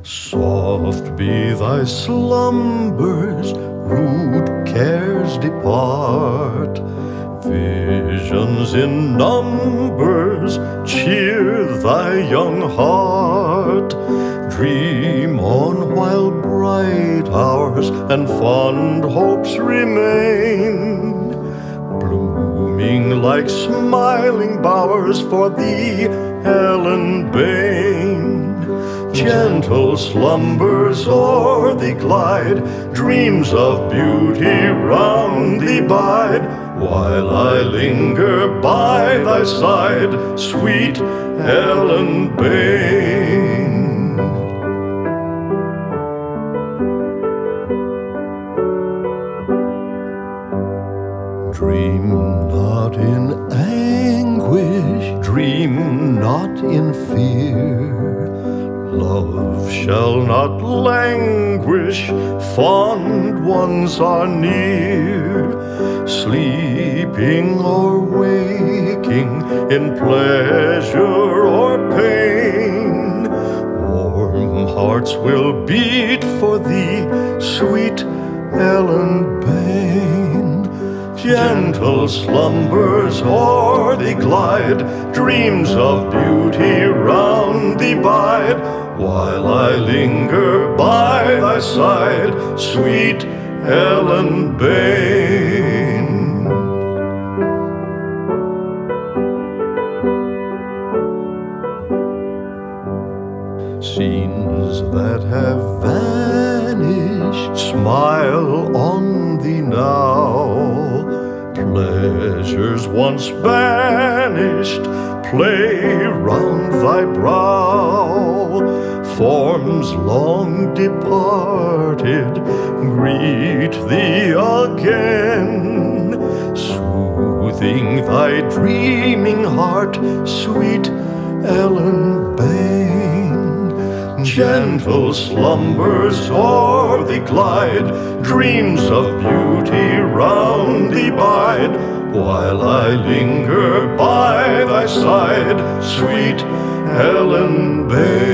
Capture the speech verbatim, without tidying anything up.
Soft be thy slumbers, rude cares depart. Visions in numbers cheer thy young heart. Dream on while bright hours and fond hopes remain, blooming like smiling bowers for thee, Ellen Bayne. Gentle slumbers o'er thee glide, dreams of beauty round thee bide, while I linger by thy side, sweet Ellen Bayne. Dream not in anguish, dream not in fear. Love shall not languish, fond ones are near. Sleeping or waking, in pleasure or pain, warm hearts will beat for thee, sweet Ellen Bayne. Gentle slumbers o'er thee glide, dreams of beauty round thee bide, while I linger by thy side, sweet Ellen Bayne. Scenes that have vanished smile on thee now. Pleasures once banished play round thy brow. Forms long departed greet thee again, soothing thy dreaming heart, sweet Ellen Bayne. Gentle slumbers o'er thee glide, dreams of beauty round thee bide, while I linger by thy side, sweet Ellen Bayne.